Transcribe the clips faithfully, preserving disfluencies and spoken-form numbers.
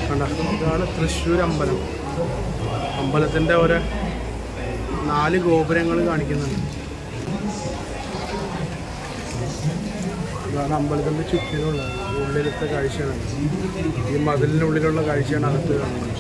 കണ്ട ഇതാണ് തൃശ്ശൂർ അമ്പലം. അമ്പലത്തിൻ്റെ ഒരു നാല് ഗോപുരങ്ങൾ കാണിക്കുന്നുണ്ട്. ഇതാണ് അമ്പലത്തിൻ്റെ ചുറ്റിനുള്ള ഉള്ളിലത്തെ കാഴ്ചയാണ്. ഈ മതിലിനുള്ളിലുള്ള കാഴ്ചയാണ് അകത്ത് കാണുന്നത്.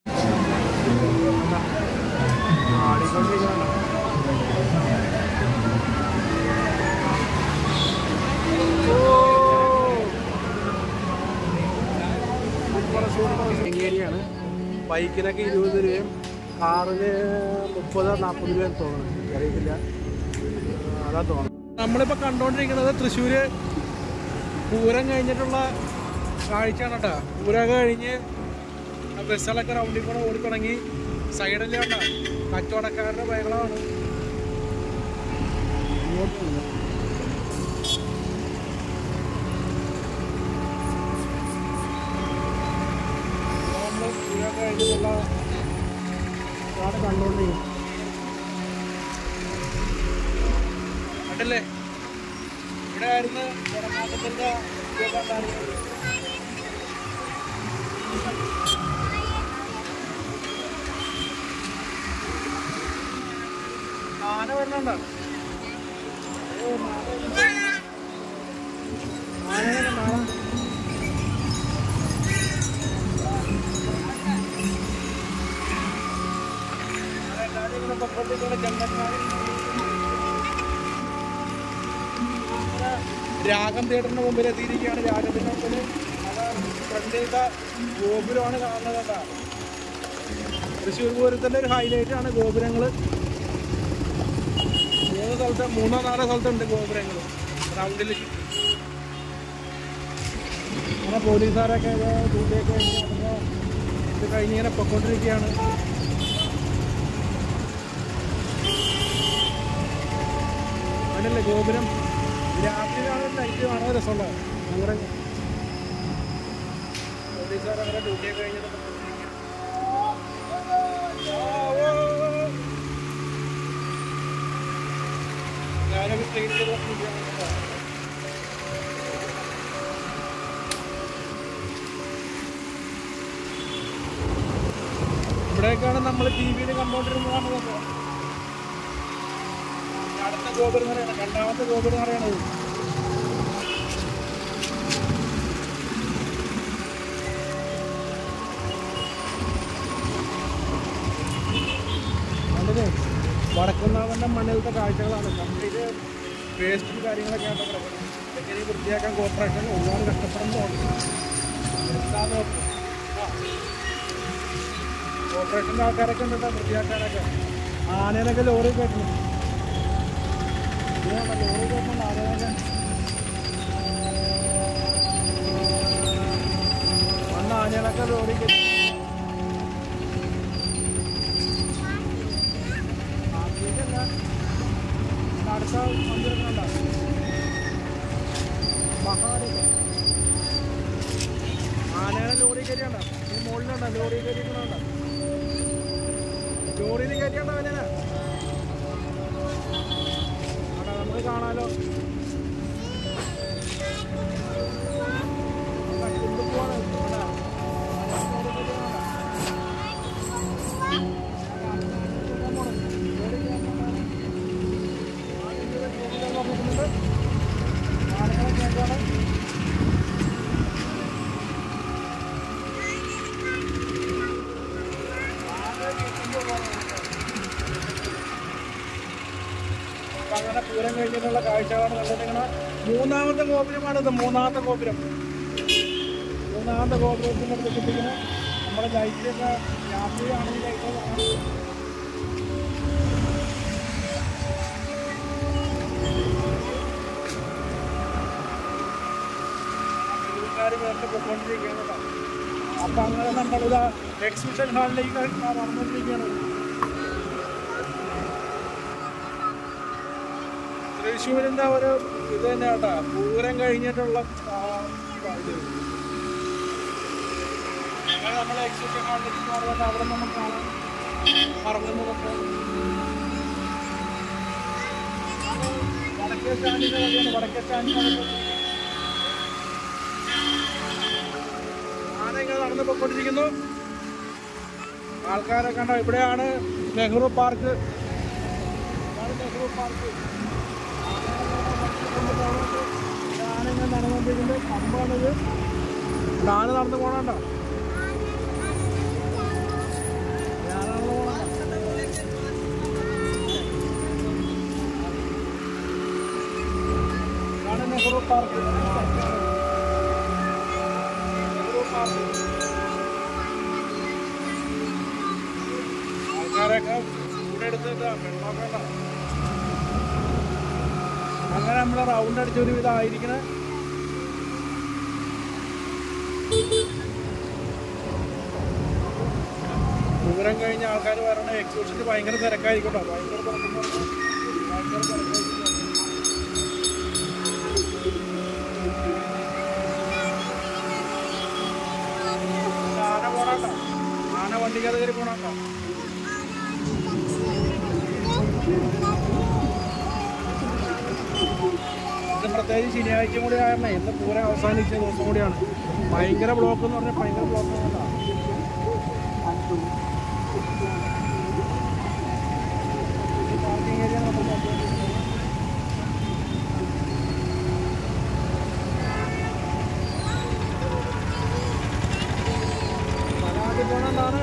ശൃംഗേരിയാണ്. ബൈക്കിനൊക്കെ ഇരുപത് രൂപയും കാറിന് മുപ്പത് നാൽപ്പത് രൂപയും തോന്നുന്നു, അറിയത്തില്ല, അതാ തോന്നുന്നു. നമ്മളിപ്പോൾ കണ്ടുകൊണ്ടിരിക്കുന്നത് തൃശ്ശൂർ പൂരം കഴിഞ്ഞിട്ടുള്ള കാഴ്ചയാണ് കേട്ടോ. പൂരമൊക്കെ കഴിഞ്ഞ് ബസ്സുകളൊക്കെ റൗണ്ടിൽ കൂടെ ഓടിത്തുടങ്ങി. സൈഡിൽ കേട്ടോ കച്ചവടക്കാരുടെ ബഹളമാണ്. പൂരം കഴിഞ്ഞിട്ടുള്ള കണ്ടുകൊണ്ടിരിക്കും കണ്ടല്ലേ. ഇവിടെ ആയിരുന്നു ജനമാറ്റത്തിൻ്റെ ആന വരണുണ്ടോ? ആന നാളെ രാഗം തിയേറ്ററിന് മുമ്പിൽ എത്തിയിരിക്കുകയാണ്. രാഗത്തിൻ്റെ മുമ്പിൽ ഫ്രണ്ടിലത്തെ ഗോപുരമാണ് കാണുന്നത് കേട്ടോ. തൃശ്ശൂർ പൂരത്തിൻ്റെ ഒരു ഹൈലൈറ്റ് ആണ് ഗോപുരങ്ങൾ. മൂന്ന് സ്ഥലത്ത് മൂന്നോ നാലോ സ്ഥലത്തുണ്ട് ഗോപുരങ്ങൾ റൗണ്ടിൽ. അങ്ങനെ പോലീസുകാരൊക്കെ ഡ്യൂട്ടിയൊക്കെ ഇത് കഴിഞ്ഞ് ഇങ്ങനെ പൊയ്ക്കൊണ്ടിരിക്കുകയാണ്. അതല്ലേ ഗോപുരം രാത്രിയിലാണ് നൈറ്റ് കാണാൻ രസമുള്ളത്. അങ്ങനെ പോലീസുകാർ അങ്ങനെ ഡ്യൂട്ടിയൊക്കെ കഴിഞ്ഞിട്ട് ഞാനൊക്കെ ട്രെയിനിൽ ഇവിടെയൊക്കെയാണ് നമ്മൾ ടി വിയിൽ കണ്ടുകൊണ്ടിരുന്നതാണ്. അടുത്ത ഗോപുരം എന്ന് പറയണത് രണ്ടാമത്തെ ഗോപുരം എന്ന് പറയണത്. അതിന് വടക്കുന്നാഥൻ്റെ മണ്ണിലത്തെ കാഴ്ചകളാണ്. കംപ്ലീറ്റ് വേസ്റ്റും കാര്യങ്ങളൊക്കെ ആയിട്ട് കിടക്കുന്നത്. ഇതൊക്കെ വൃത്തിയാക്കാൻ കോർപ്പറേഷൻ ഒരുപാട് കഷ്ടപ്പെടുന്നുണ്ട്. എന്താന്ന് നോക്കും കോർപ്പറേഷൻ്റെ ആൾക്കാരൊക്കെ ഉണ്ട് വൃത്തിയാക്കാനൊക്കെ. ആനേനൊക്കെ ലോറി കയറ്റുന്നു. ലോറി കയറ്റുന്നുണ്ട് ആനേനൊക്കെ. അന്ന് ആനകളൊക്കെ ലോറി കയറ്റി അടുത്ത മന്ദിരങ്ങളുണ്ട മഹാദേവ ആനയുടെ ലോറി കയറ്റിയുണ്ട. ഈ മുകളിലുണ്ട ലോറി കയറ്റിക്കുന്നുണ്ട. ലോറിയിൽ കയറ്റിയുണ്ട അവനെ അവിടെ നമുക്ക് കാണാലോ. കൊണ്ടുപോവാണ് അങ്ങനെ പൂരം കഴിഞ്ഞിട്ടുള്ള കാഴ്ചകളാണ് കണ്ടിരിക്കുന്നത്. മൂന്നാമത്തെ ഗോപുരമാണിത്. മൂന്നാമത്തെ ഗോപുരം മൂന്നാമത്തെ ഗോപുരത്തിൻ്റെ അടുത്ത് കിട്ടിക്കുന്നത് നമ്മുടെ ലൈറ്റൊക്കെ രാത്രിയാണെങ്കിൽ ലൈറ്റ് കാണാം. പേർക്ക് പൊയ്ക്കൊണ്ടിരിക്കുകയാണ്. അപ്പം അങ്ങനെ നമ്മളിത് എക്സിബിഷൻ ഹാളിലേക്ക് നടന്നുകൊണ്ടിരിക്കുകയാണ്. തൃശ്ശൂരിൻ്റെ ഒരു ഇത് തന്നെ കേട്ടോ പൂരം കഴിഞ്ഞിട്ടുള്ള ഇത്. അങ്ങനെ നമ്മൾ എക്സിബിഷൻ ഹാളിലേക്ക് മാറുന്നുണ്ട്. അവിടെ നമുക്ക് കാണാം മറങ്ങുന്നതൊക്കെ. വടക്കേ സ്റ്റാൻഡിൻ്റെ വഴിയാണ്. വടക്കേ സ്റ്റാൻഡിൻ്റെ ആന ഇങ്ങനെ നടന്ന് പോയിക്കൊണ്ടിരിക്കുന്നു. ആൾക്കാരെ കണ്ടോ, ഇവിടെയാണ് നെഹ്റു പാർക്ക്. നെഹ്റു പാർക്ക് ഞാനിങ്ങനെ നടന്നുകൊണ്ടിരിക്കുന്നത് കമ്പാണിത്. ഞാന് നടന്നു പോകണോ, ഞാനാണല്ലോ പോകണം. ഇതാണ് നെഹ്റു പാർക്ക്. നെഹ്റു പാർക്ക് ആൾക്കാരൊക്കെ ഇവിടെ എടുത്തിട്ട് വെള്ളമൊക്കെ. അങ്ങനെ നമ്മൾ റൗണ്ട് അടിച്ചൊരു ഇതായിരിക്കണേ. ദൂരം കഴിഞ്ഞ ആൾക്കാർ വരണ എക്സിബിഷന് ഭയങ്കര തിരക്കായിരിക്കട്ടോ. ഭയങ്കര തിരക്കെന്ന് പറഞ്ഞാൽ ഭയങ്കര തിരക്കായിരിക്കും. ആന പോണാട്ടോ, ആന വണ്ടിക്കത് കയറി പോണാട്ടോ. ഇത് പ്രത്യേകിച്ച് ശനിയാഴ്ച കൂടി ആയിരുന്നേ. ഇന്ന് പൂരം അവസാനിച്ച ദിവസം കൂടിയാണ്. ഭയങ്കര ബ്ലോക്ക് എന്ന് പറഞ്ഞാൽ ഭയങ്കര ബ്ലോക്ക് ആണല്ലോ. പാർക്കിംഗ് ഏരിയ പരാതി പോണെന്താണ്.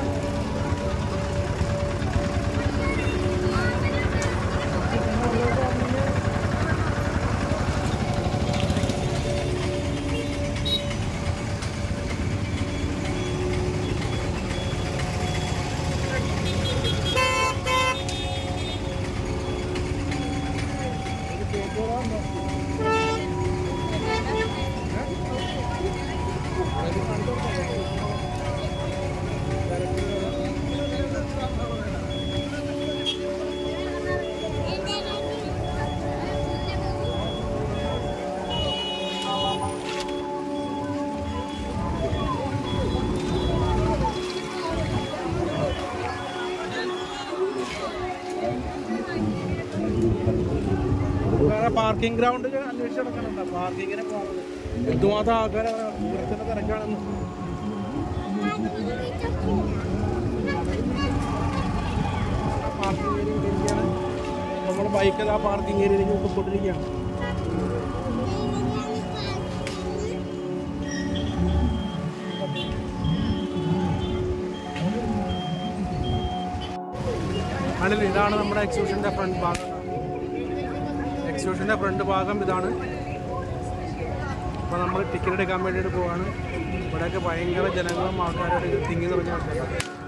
വേറെ പാർക്കിംഗ് ഗ്രൗണ്ട് അന്വേഷിച്ച് നടക്കണുണ്ട്. പാർക്കിങ്ങിന് പോകുന്നത് എന്തുമാത്രം ആൾക്കാർ ദൂരത്തിൻ്റെ തിരക്കാണെന്ന്. പാർക്കിംഗ് ഏരിയ ഇരിക്കുകയാണ്. നമ്മൾ ബൈക്കിൽ ആ പാർക്കിംഗ് ഏരിയയിലേക്ക് കൊണ്ടിരിക്കുകയാണ്. ആണെങ്കിൽ ഇതാണ് നമ്മുടെ എക്സിബിഷൻ്റെ ഫ്രണ്ട് ഭാഗം. എക്സിബിഷൻ്റെ ഫ്രണ്ട് ഭാഗം ഇതാണ്. അപ്പോൾ നമ്മൾ ടിക്കറ്റ് എടുക്കാൻ വേണ്ടിയിട്ട് പോവാണ്. ഇവിടെയൊക്കെ ഭയങ്കര ജനങ്ങളും ആൾക്കാരോട് തിങ്ങി നിറഞ്ഞ ആൾക്കാരാണ്.